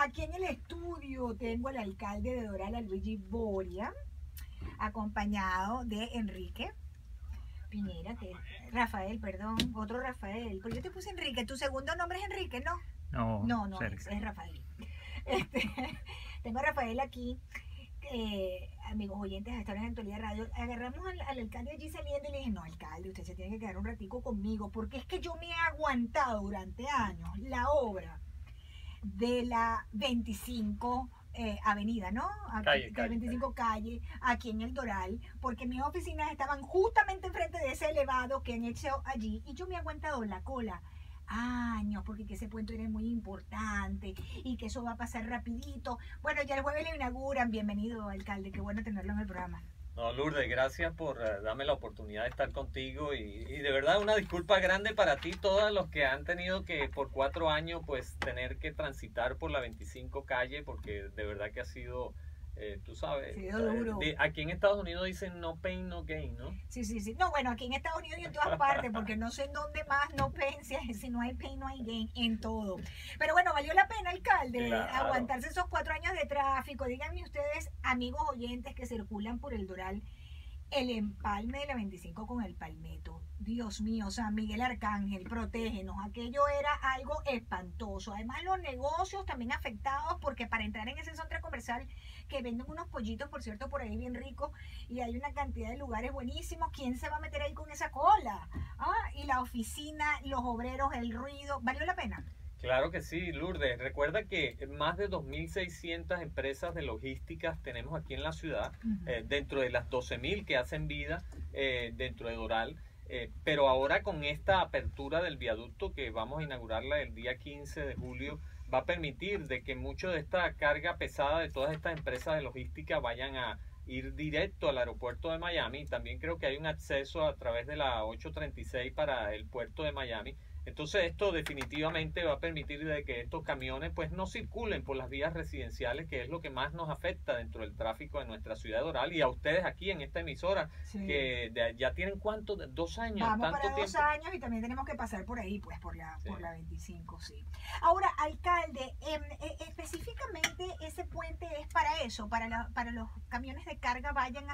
aquí en el estudio tengo al alcalde de Doral, a Luigi Boria, acompañado de Enrique Piñera, Rafael, perdón, otro Rafael. Pues yo te puse Enrique, tu segundo nombre es Enrique, ¿no? No, No cerca. es Rafael. Este, tengo a Rafael aquí, amigos oyentes de esta hora en Actualidad Radio. Agarramos al alcalde allí saliendo y le dije, no, alcalde, usted se tiene que quedar un ratico conmigo, porque es que yo me he aguantado durante años la obra de la 25 avenida, ¿no? Aquí, Calle, 25 calle, aquí en el Doral, porque mis oficinas estaban justamente enfrente de ese elevado que han hecho allí y yo me he aguantado la cola años, porque que ese puente era muy importante y que eso va a pasar rapidito. Bueno, ya el jueves le inauguran. Bienvenido, alcalde, qué bueno tenerlo en el programa. No, Lourdes, gracias por darme la oportunidad de estar contigo y de verdad una disculpa grande para ti, todos los que han tenido que por 4 años pues tener que transitar por la 25 calle, porque de verdad que ha sido, tú sabes, Sí, duro. aquí en Estados Unidos dicen no pain, no gain, ¿no? Sí, sí, sí. No, bueno, aquí en Estados Unidos y en todas partes, porque no sé en dónde más no pensia, si no hay pain, no hay gain, en todo. Pero bueno, valió la pena, alcalde, Claro. aguantarse esos 4 años de tráfico. Díganme ustedes, amigos oyentes que circulan por el Doral, el empalme de la 25 con el Palmetto. Dios mío, San Miguel Arcángel, protégenos. Aquello era algo espantoso. Además, los negocios también afectados, porque para entrar en ese centro comercial que venden unos pollitos, por cierto, por ahí bien ricos, y hay una cantidad de lugares buenísimos. ¿Quién se va a meter ahí con esa cola? Y la oficina, los obreros, el ruido. ¿Valió la pena? Claro que sí, Lourdes. Recuerda que más de 2.600 empresas de logísticas tenemos aquí en la ciudad, dentro de las 12.000 que hacen vida dentro de Doral. Pero ahora con esta apertura del viaducto que vamos a inaugurarla el día 15 de julio, va a permitir de que mucho de esta carga pesada de todas estas empresas de logística vayan a ir directo al aeropuerto de Miami. También creo que hay un acceso a través de la 836 para el puerto de Miami. Entonces esto definitivamente va a permitir de que estos camiones pues no circulen por las vías residenciales, que es lo que más nos afecta dentro del tráfico de nuestra ciudad de Doral, y a ustedes aquí en esta emisora, Sí. que ya tienen ¿cuánto? 2 años, Vamos tanto para tiempo. 2 años y también tenemos que pasar por ahí, pues Sí. por la 25, sí. Ahora, alcalde, específicamente ese puente es para eso, para los camiones de carga vayan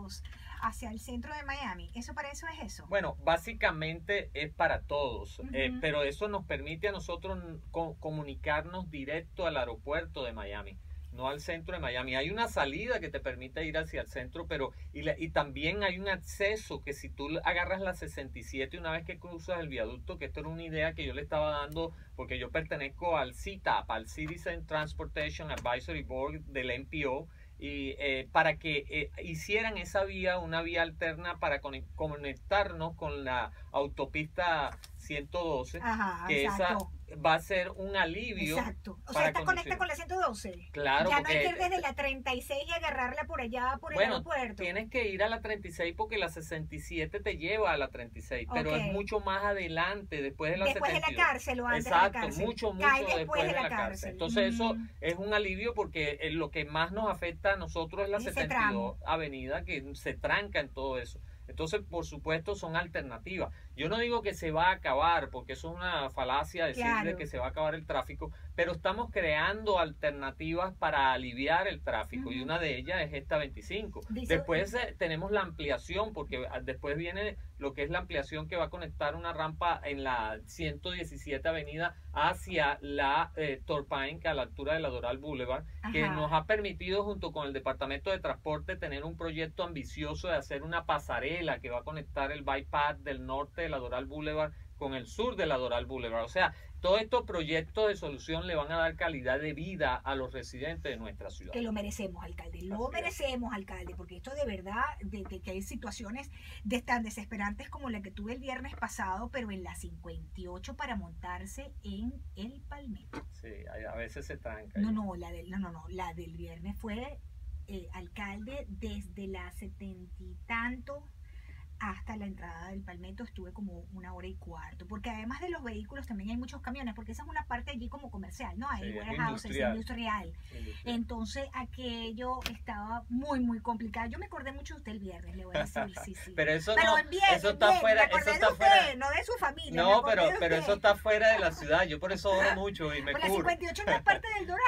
hacia el centro de Miami. ¿Eso para eso es eso? Bueno, básicamente es para todos, pero eso nos permite a nosotros comunicarnos directo al aeropuerto de Miami, no al centro de Miami. Hay una salida que te permite ir hacia el centro, pero y también hay un acceso que si tú agarras la 67 una vez que cruzas el viaducto, que esto era una idea que yo le estaba dando porque yo pertenezco al CTAP, al Citizen Transportation Advisory Board del NPO, y para que hicieran esa vía, una vía alterna para conectarnos con la autopista 112, Ajá, que exacto. esa va a ser un alivio. Exacto. O sea, para esta conecta con la 112. Claro, Ya no hay porque que ir desde la 36 y agarrarla por allá, por el bueno, aeropuerto. tienes que ir a la 36 porque la 67 te lleva a la 36, pero Ok. es mucho más adelante, después de la Después de 72. la cárcel o antes Exacto, de la cárcel. mucho Cae después de la cárcel. Entonces eso es un alivio porque lo que más nos afecta a nosotros es la Ese 72 avenida, que se tranca en todo eso. Entonces, por supuesto, son alternativas. Yo no digo que se va a acabar, porque eso es una falacia decir de Claro. que se va a acabar el tráfico, pero estamos creando alternativas para aliviar el tráfico, y una de ellas es esta 25. Después tenemos la ampliación, porque después viene lo que es la ampliación, que va a conectar una rampa en la 117 avenida hacia la Torpain, a la altura de la Doral Boulevard, que nos ha permitido junto con el Departamento de Transporte tener un proyecto ambicioso de hacer una pasarela que va a conectar el bypass del norte de la Doral Boulevard con el sur de la Doral Boulevard. O sea, todos estos proyectos de solución le van a dar calidad de vida a los residentes de nuestra ciudad. Que lo merecemos, alcalde, lo merecemos, alcalde, porque esto de verdad, de que hay situaciones tan desesperantes como la que tuve el viernes pasado, pero en la 58 para montarse en el Palmetto. Sí, a veces se tranca. No, la del viernes fue, alcalde, desde la 70 y tanto hasta la entrada del Palmetto estuve como 1 hora y cuarto, porque además de los vehículos también hay muchos camiones, porque esa es una parte allí como comercial, ¿no? Hay Sí, es warehouses, industrial. industrial. Industrial. Entonces aquello estaba muy, muy complicado. Yo me acordé mucho de usted el viernes, le voy a decir, sí, sí. Pero eso Pero no, en bien, eso en está bien, fuera, me acordé eso de está usted, fuera. no de su familia, me No, acordé de pero eso usted. está fuera de la ciudad. Yo por eso oro mucho y me Pero la curo. 58 no es parte del Doral.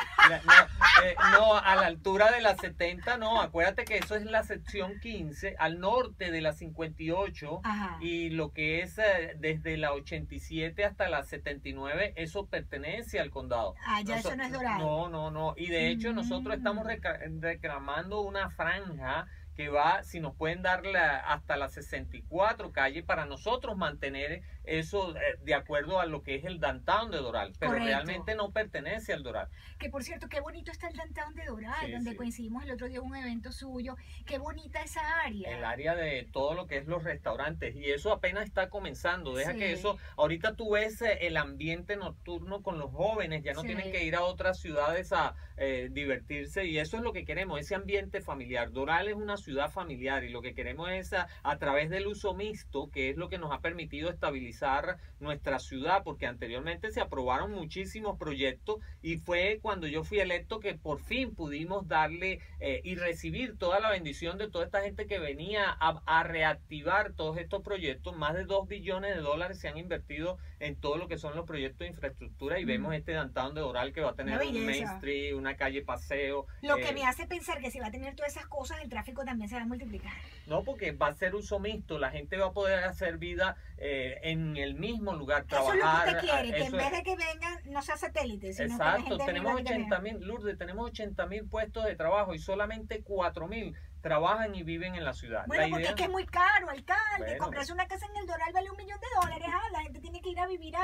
No, a la altura de la 70 no. Acuérdate que eso es la sección 15, al norte de la 58. Ajá. Y lo que es desde la 87 hasta la 79, eso pertenece al condado. Ah, ya eso no es Doral. No. Y de hecho nosotros estamos reclamando una franja que va, si nos pueden dar hasta la 64 calle para nosotros mantener eso de acuerdo a lo que es el downtown de Doral, pero Correcto. realmente no pertenece al Doral. Que por cierto, qué bonito está el downtown de Doral, Sí, donde sí. coincidimos el otro día en un evento suyo. Qué bonita esa área. El área de todo lo que es los restaurantes, y eso apenas está comenzando. Deja Sí. que eso, ahorita tú ves el ambiente nocturno con los jóvenes, ya no Sí. tienen que ir a otras ciudades a divertirse, y eso es lo que queremos, ese ambiente familiar. Doral es una ciudad familiar y lo que queremos es a través del uso mixto, que es lo que nos ha permitido estabilizar nuestra ciudad, porque anteriormente se aprobaron muchísimos proyectos y fue cuando yo fui electo que por fin pudimos darle y recibir toda la bendición de toda esta gente que venía a reactivar todos estos proyectos. Más de $2 billones se han invertido en todo lo que son los proyectos de infraestructura y vemos este downtown de Doral que va a tener Una un Main belleza. Street, una calle paseo. Lo que me hace pensar que si va a tener todas esas cosas, el tráfico también se va a multiplicar. No, porque va a ser uso mixto, la gente va a poder hacer vida en el mismo lugar, trabajar. Eso es lo que usted quiere, que en eso vez es- de que vengan, no sea satélite, sino que la Exacto, gente tenemos viva aquí 80.000, Lourdes, tenemos 80.000 puestos de trabajo y solamente 4.000 trabajan y viven en la ciudad. Bueno, La porque idea- es que es muy caro, alcalde. Bueno. Comprarse una casa en el Doral vale $1 millón. Ah, la gente tiene que ir a vivir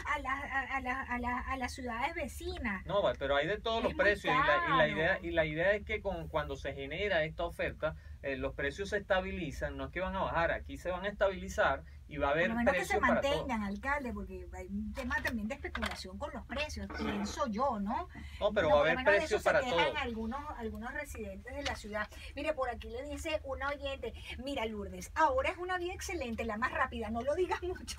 a las ciudades vecinas. No, pero hay de todos Es los muy precios caro. y la idea es que cuando se genera esta oferta, los precios se estabilizan, no es que van a bajar, aquí se van a estabilizar y va a Por haber lo menos que se precios para todos. mantengan, alcalde, porque hay un tema también de especulación con los precios, pienso yo, ¿no? No, pero Bueno, va a por lo haber menos de precios eso se para quejan todos. algunos residentes de la ciudad. Mire, por aquí le dice una oyente, mira Lourdes, ahora es una vía excelente, la más rápida, no lo digas mucho.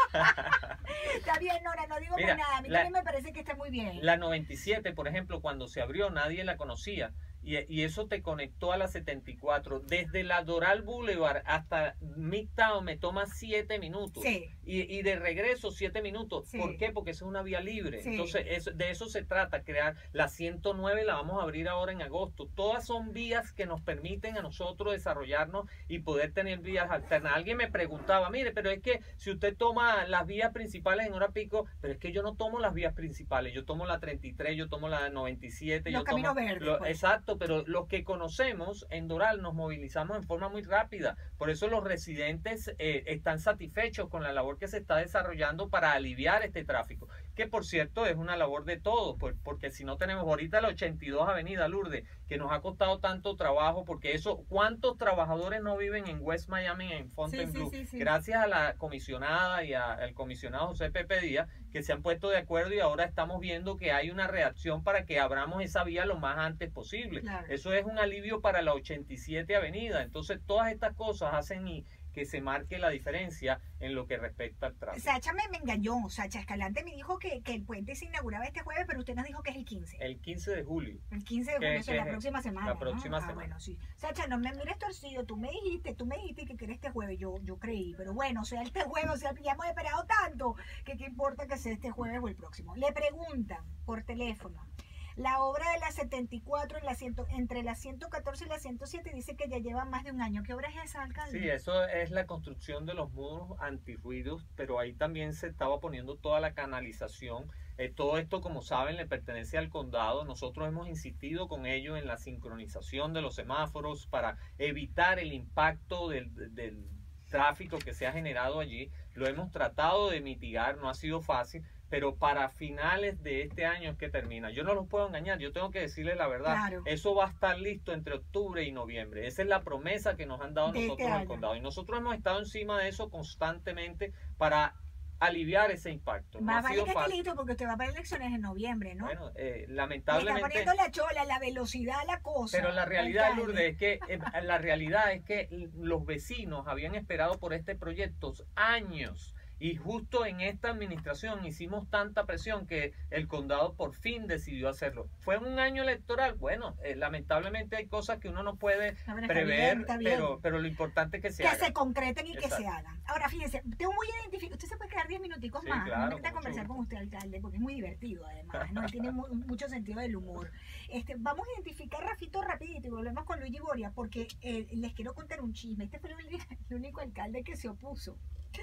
Está bien, Nora, no digo Mira, más nada, a mí también me parece que está muy bien. La 97, por ejemplo, cuando se abrió, nadie la conocía. Y eso te conectó a la 74. Desde la Doral Boulevard hasta Midtown me toma 7 minutos. Sí. Y de regreso 7 minutos. Sí. ¿Por qué? Porque esa es una vía libre. Sí. Entonces, de eso se trata, crear. La 109 la vamos a abrir ahora en agosto. Todas son vías que nos permiten a nosotros desarrollarnos y poder tener vías alternas. Alguien me preguntaba, mire, pero es que si usted toma las vías principales en hora pico, pero es que yo no tomo las vías principales. Yo tomo la 33, yo tomo la 97. Los caminos verdes, pues. Exacto, pero los que conocemos en Doral nos movilizamos en forma muy rápida. Por eso los residentes están satisfechos con la labor que se está desarrollando para aliviar este tráfico, que por cierto es una labor de todos, porque si no tenemos ahorita la 82 Avenida Lourdes, que nos ha costado tanto trabajo, porque eso, ¿cuántos trabajadores no viven en West Miami, en Fontainebleau? Sí. Gracias a la comisionada y al comisionado José Pepe Díaz, que se han puesto de acuerdo y ahora estamos viendo que hay una reacción para que abramos esa vía lo más antes posible. Claro. Eso es un alivio para la 87 Avenida. Entonces, todas estas cosas hacen que se marque la diferencia en lo que respecta al tráfico. Sacha me engañó, Sacha Escalante me dijo que el puente se inauguraba este jueves, pero usted nos dijo que es el 15. El 15 de julio. El 15 de julio, o sea, la próxima semana. La próxima ¿no? semana. Bueno, sí. Sacha, no me mires torcido, tú me dijiste que quería este jueves, yo creí, pero bueno, sea este jueves, o sea, ya hemos esperado tanto, que qué importa que sea este jueves o el próximo. Le preguntan por teléfono, la obra de la 74 entre la 114 y la 107 dice que ya lleva más de un año. ¿Qué obra es esa, alcalde? Sí, eso es la construcción de los muros antirruidos, pero ahí también se estaba poniendo toda la canalización. Todo esto, como saben, le pertenece al condado. Nosotros hemos insistido con ellos en la sincronización de los semáforos para evitar el impacto del tráfico que se ha generado allí. Lo hemos tratado de mitigar, no ha sido fácil, pero para finales de este año es que termina. Yo no los puedo engañar, yo tengo que decirles la verdad. Claro. Eso va a estar listo entre octubre y noviembre. Esa es la promesa que nos han dado nosotros en el condado. Y nosotros hemos estado encima de eso constantemente para aliviar ese impacto. No Más ha vale sido que esté fácil. listo porque usted va para elecciones en noviembre, ¿no? Bueno, Le está lamentablemente, poniendo la chola, la velocidad, la cosa. pero la realidad, alcalde. Lourdes, es que la realidad es que los vecinos habían esperado por este proyecto años. Y justo en esta administración hicimos tanta presión que el condado por fin decidió hacerlo. ¿Fue un año electoral? Bueno, lamentablemente hay cosas que uno no puede No, pero prever, está bien. pero lo importante es que se Que haga. se concreten y Exacto. que se hagan. Ahora, fíjense, tengo muy identificado. Usted se puede quedar 10 minuticos Sí, más. claro, Me encanta con mucho conversar gusto. con usted, alcalde, porque es muy divertido, además, ¿no? Él tiene mucho sentido del humor. Vamos a identificar, Rafito, rapidito, y volvemos con Luigi Boria, porque les quiero contar un chisme. Este fue el único alcalde que se opuso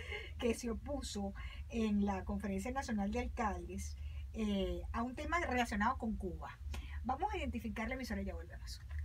en la Conferencia Nacional de Alcaldes a un tema relacionado con Cuba. Vamos a identificar la emisora y ya volvemos.